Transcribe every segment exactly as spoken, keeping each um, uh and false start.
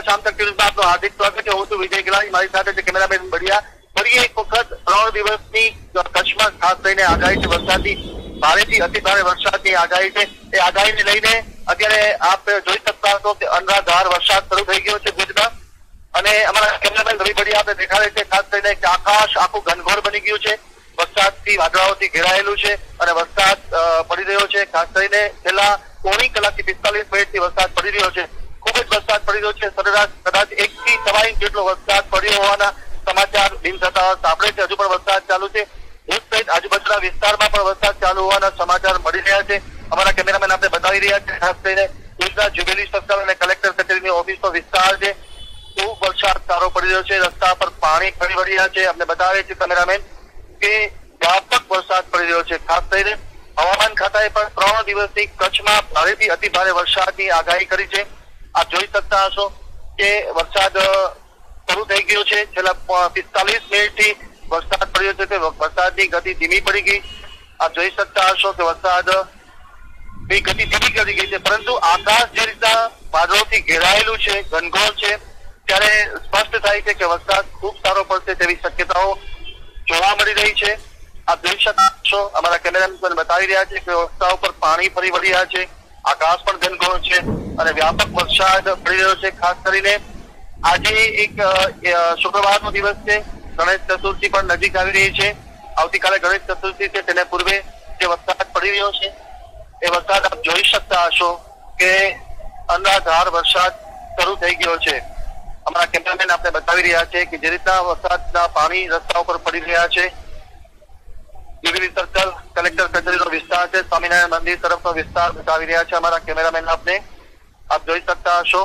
શામ તક ન્યૂઝમાં આપનું હાર્દિક સ્વાગત છે। હું છું વિજય ગિલાણી, મારી સાથે છે કેમેરામેન બળિયા। ફરી એક વખત ત્રણ દિવસની કચ્છમાં ખાસ કરીને આગાહી છે વરસાદની, ભારેથી અતિ ભારે વરસાદની આગાહી છે। એ આગાહીને લઈને અત્યારે આપ જોઈ શકતા હશો કે અનરાધાર વરસાદ શરૂ થઈ ગયો છે ભુજમાં, અને અમારા કેમેરામેન રવિ બળિયા આપણે દેખાડે છે ખાસ કરીને કે આકાશ આખું ઘનઘોર બની ગયું છે, વરસાદથી વાદળાઓથી ઘેરાયેલું છે અને વરસાદ પડી રહ્યો છે। ખાસ કરીને છેલ્લા પોણી કલાકથી પિસ્તાલીસ મિનિટથી વરસાદ પડી રહ્યો છે, ખૂબ જ વરસાદ પડી રહ્યો છે। સરેરાશ કદાચ એક થી સવા ઇંચ જેટલો વરસાદ પડ્યો હોવાના સમાચાર દિન થતા સાંભળે છે। હજુ પણ વરસાદ ચાલુ છે, ભુજ સહિત આજુબાજુના વિસ્તારમાં પણ વરસાદ ચાલુ હોવાના સમાચાર મળી રહ્યા છે। અમારા કેમેરામેન આપણે બતાવી રહ્યા છે ખાસ કરીને ભુજના જ્યુબિલી સર્કલ અને કલેક્ટર કચેરીની ઓફિસનો વિસ્તાર છે, ખૂબ વરસાદ સારો પડી રહ્યો છે, રસ્તા પર પાણી ફરી વળ્યા છે। અમને બતાવે છે કેમેરામેન કે વ્યાપક વરસાદ પડી રહ્યો છે। ખાસ કરીને હવામાન ખાતાએ પણ ત્રણ દિવસથી કચ્છમાં ભારેથી અતિ ભારે વરસાદની આગાહી કરી છે। આપ જોઈ શકતા હશો કે વરસાદ શરૂ થઈ ગયો છે, છેલ્લા પિસ્તાલીસ મિનિટથી વરસાદ પડ્યો છે તે વરસાદની ગતિ ધીમી પડી ગઈ। આપ જોઈ શકતા હશો કે વરસાદ ની ગતિ ધીમી કરી ગઈ છે, પરંતુ આકાશ જે રીતના વાદળોથી ઘેરાયેલું છે, ઘનઘોર છે, ત્યારે સ્પષ્ટ થાય છે કે વરસાદ ખૂબ સારો પડશે તેવી શક્યતાઓ જોવા મળી રહી છે। આપ જોઈ શકતા છો અમારા કેમેરામેન બતાવી રહ્યા છે કે રસ્તા ઉપર પાણી ફરી વળ્યા છે, આકાશ પણ ઘનઘોર છે અને વ્યાપક વરસાદ પડી રહ્યો છે। ખાસ કરીને આજે એક શુક્રવારનો દિવસ છે, ગણેશ ચતુર્થી પણ નજીક આવી રહી છે। આવતીકાલે ગણેશ ચતુર્થી છે, તેને પૂર્વે જે વરસાદ પડી રહ્યો છે એ વરસાદ આપ જોઈ શકતા હશો કે અનરાધાર વરસાદ શરૂ થઈ ગયો છે। અમારા કેમેરામેન આપણે બતાવી રહ્યા છે કે જે રીતના વરસાદના પાણી રસ્તા ઉપર પડી રહ્યા છે, જ્યુબિલી સર્કલ કલેક્ટર કચેરીનો વિસ્તાર છે, સ્વામિનારાયણ મંદિર તરફનો વિસ્તાર બતાવી રહ્યા છે અમારા કેમેરામેન આપને। આપ જોઈ શકતા હશો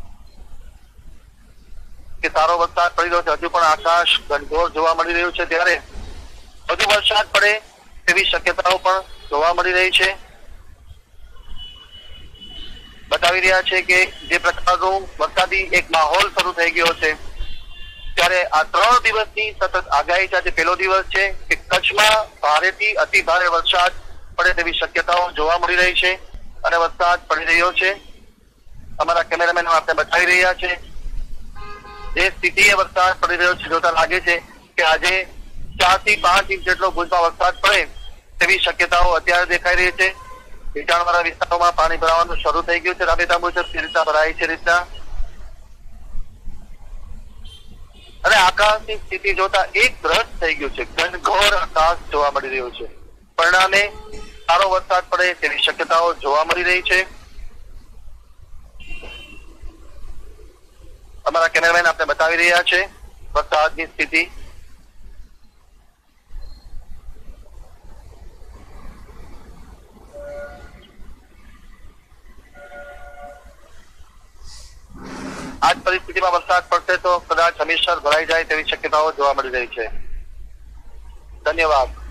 કે સારો વરસાદ પડી રહ્યો છે, હજુ પણ આકાશ ઘનઘોર જોવા મળી રહ્યું છે, ત્યારે વધુ વરસાદ પડે તેવી શક્યતાઓ પણ જોવા મળી રહી છે। બતાવી રહ્યા છે કે જે પ્રકારનો વરસાદી એક માહોલ શરૂ થઈ ગયો છે, ત્યારે આ ત્રણ દિવસની સતત આગાહી છે। આજે પહેલો દિવસ છે કે કચ્છમાં ભારેથી અતિ ભારે વરસાદ પડે તેવી શક્યતાઓ જોવા મળી રહી છે અને વરસાદ પડી રહ્યો છે। અમારા કેમેરામેન આપણે બતાવી રહ્યા છે જે સ્થિતિએ વરસાદ પડી રહ્યો છે, જોતા લાગે છે કે આજે ચાર થી પાંચ ઇંચ જેટલો ભુજમાં વરસાદ પડે તેવી શક્યતાઓ અત્યારે દેખાઈ રહી છે। નીચાણવાળા વિસ્તારોમાં પાણી ભરાવાનું શરૂ થઈ ગયું છે, રાબેતા મુજબ જે રીતના ભરાય છે રીતના, અને આકાશની સ્થિતિ જોતા એક દ્રશ્ય થઈ ગયું છે, ઘનઘોર આકાશ જોવા મળી રહ્યું છે, પરિણામે સારો વરસાદ પડે તેવી શક્યતાઓ જોવા મળી રહી છે। અમારા કેમેરામેન આપણે બતાવી રહ્યા છે વરસાદની સ્થિતિ। આજ પરિસ્થિતિમાં વરસાદ પડશે તો કદાચ હમીરસર ભરાઈ જાય તેવી શક્યતાઓ જોવા મળી રહી છે। ધન્યવાદ।